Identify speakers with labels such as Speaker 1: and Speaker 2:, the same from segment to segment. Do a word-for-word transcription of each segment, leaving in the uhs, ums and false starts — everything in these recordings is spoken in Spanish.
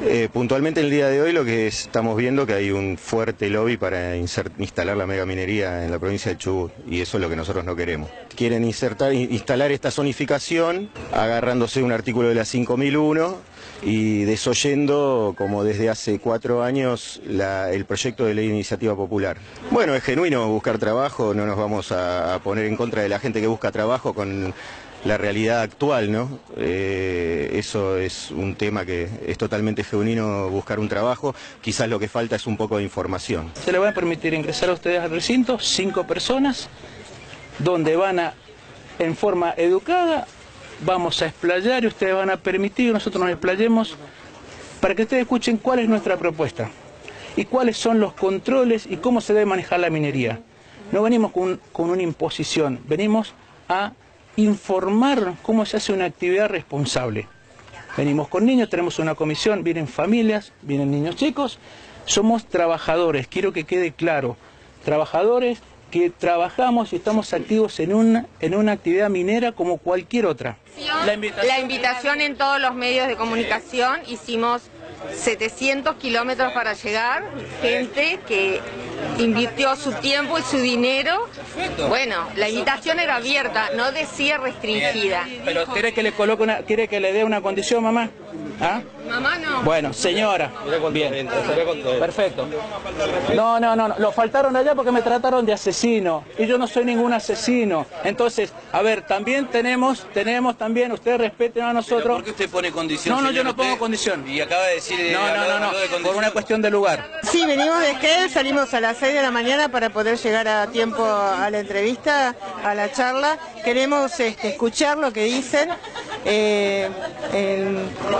Speaker 1: Eh, puntualmente el día de hoy lo que estamos viendo que hay un fuerte lobby para instalar la megaminería en la provincia de Chubut, y eso es lo que nosotros no queremos. Quieren insertar, instalar esta zonificación agarrándose un artículo de la cinco mil uno y desoyendo, como desde hace cuatro años, la, el proyecto de ley de iniciativa popular. Bueno, es genuino buscar trabajo, no nos vamos a, a poner en contra de la gente que busca trabajo con la realidad actual, ¿no? Eh, eso es un tema que es totalmente genuino, buscar un trabajo. Quizás lo que falta es un poco de información.
Speaker 2: Se les va a permitir ingresar a ustedes al recinto, cinco personas, donde van a, en forma educada, vamos a explayar y ustedes van a permitir que nosotros nos explayemos para que ustedes escuchen cuál es nuestra propuesta y cuáles son los controles y cómo se debe manejar la minería. No venimos con, con una imposición, venimos a informar cómo se hace una actividad responsable. Venimos con niños, tenemos una comisión, vienen familias, vienen niños chicos, somos trabajadores, quiero que quede claro, trabajadores que trabajamos y estamos activos en una, en una actividad minera como cualquier otra.
Speaker 3: La invitación, la invitación en todos los medios de comunicación, hicimos setecientos kilómetros para llegar, gente que invirtió su tiempo y su dinero. Bueno, la invitación era abierta, no decía restringida.
Speaker 2: Pero ¿quiere que le coloque una, quiere que le dé una condición, mamá? ¿Ah?
Speaker 3: Mamá no.
Speaker 2: Bueno, señora. Bien, perfecto. No, no, no, no, lo faltaron allá porque me trataron de asesino y yo no soy ningún asesino. Entonces, a ver, también tenemos, tenemos también, ustedes respeten a nosotros.
Speaker 4: ¿Pero por qué usted pone condición?
Speaker 2: No, no, yo no
Speaker 4: usted,
Speaker 2: pongo condición.
Speaker 4: Y acaba de decir...
Speaker 2: No, no, no, no, no, por una cuestión de lugar.
Speaker 5: Sí, venimos de Esquel, salimos a las seis de la mañana para poder llegar a tiempo a la entrevista, a la charla. Queremos este, escuchar lo que dicen. Eh, en,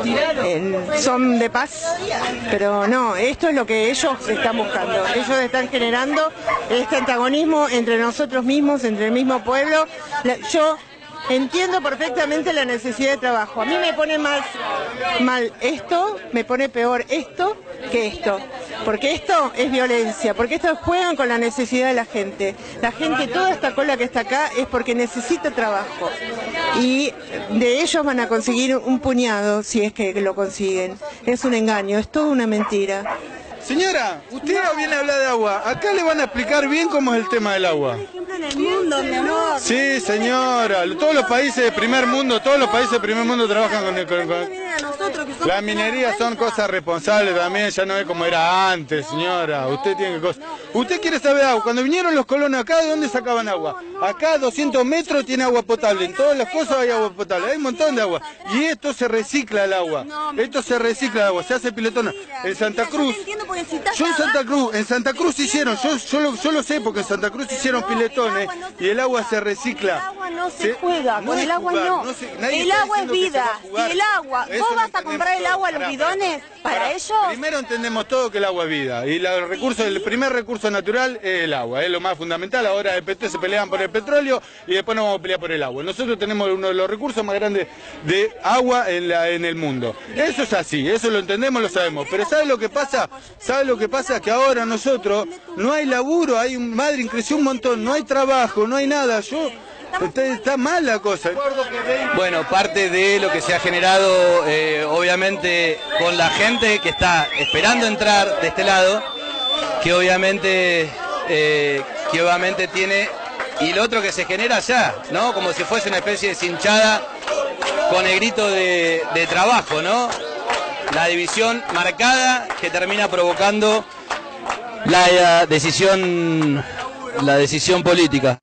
Speaker 5: en son de paz, pero no, esto es lo que ellos están buscando. Ellos están generando este antagonismo entre nosotros mismos, entre el mismo pueblo. La, yo entiendo perfectamente la necesidad de trabajo. A mí me pone más mal esto, me pone peor esto que esto. Porque esto es violencia, porque esto juegan con la necesidad de la gente. La gente, toda esta cola que está acá es porque necesita trabajo. Y de ellos van a conseguir un puñado si es que lo consiguen. Es un engaño, es toda una mentira.
Speaker 6: Señora, usted no viene a hablar de agua. Acá le van a explicar bien cómo es el tema del agua.
Speaker 5: En el mundo, mi amor.
Speaker 6: Sí, señora. Todos los países de primer mundo, todos los países de primer mundo trabajan con el... Con, con... La minería son cosas responsables también, ya no es como era antes, señora. Usted tiene que cosas. Usted quiere saber agua. Cuando vinieron los colonos acá, ¿de dónde sacaban agua? Acá a doscientos metros tiene agua potable. En todas las cosas hay agua potable. Hay un montón de agua. Y esto se recicla el agua. Esto se recicla el agua. Se hace piletona. En Santa Cruz. Yo en Santa Cruz, en Santa Cruz hicieron, yo, yo, lo, yo lo sé porque en Santa Cruz hicieron piletones y el agua se recicla.
Speaker 5: El agua no se juega, con el agua no. El agua es vida. Y el agua, ¿vos vas a comprar el agua a los bidones para ellos?
Speaker 6: Primero entendemos todo que el agua es vida y el, recurso, el primer recurso natural es el agua, es lo más fundamental. Ahora el P T se pelean por el petróleo y después nos vamos a pelear por el agua. Nosotros tenemos uno de los recursos más grandes de agua en, la, en el mundo. Eso es así, eso lo entendemos, lo sabemos. Pero ¿sabe lo que pasa? ¿Sabe lo que pasa? Que ahora nosotros no hay laburo, hay un madre, creció un montón, no hay trabajo, no hay nada. Yo Está, está mal la cosa.
Speaker 4: Bueno, parte de lo que se ha generado, eh, obviamente, con la gente que está esperando entrar de este lado, que obviamente, eh, que obviamente tiene, y lo otro que se genera allá, ¿no? Como si fuese una especie de cinchada con el grito de, de trabajo, ¿no? La división marcada que termina provocando la decisión, la decisión política.